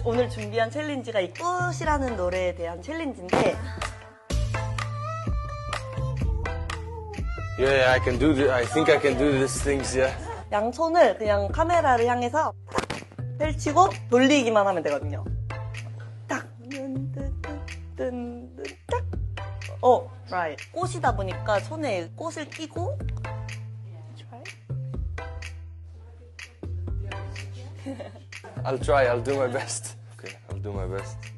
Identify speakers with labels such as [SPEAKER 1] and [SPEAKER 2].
[SPEAKER 1] 오늘 준비한 챌린지가 이 꽃이라는 노래에 대한 챌린지인데
[SPEAKER 2] Yeah, I can do this. I think I can do these things, yeah.
[SPEAKER 1] 양손을 그냥 카메라를 향해서 딱 펼치고 돌리기만 하면 되거든요. 딱! 딱! right. 꽃이다 보니까 손에 꽃을 끼고
[SPEAKER 2] I'll try. I'll do my best. Okay, I'll do my best.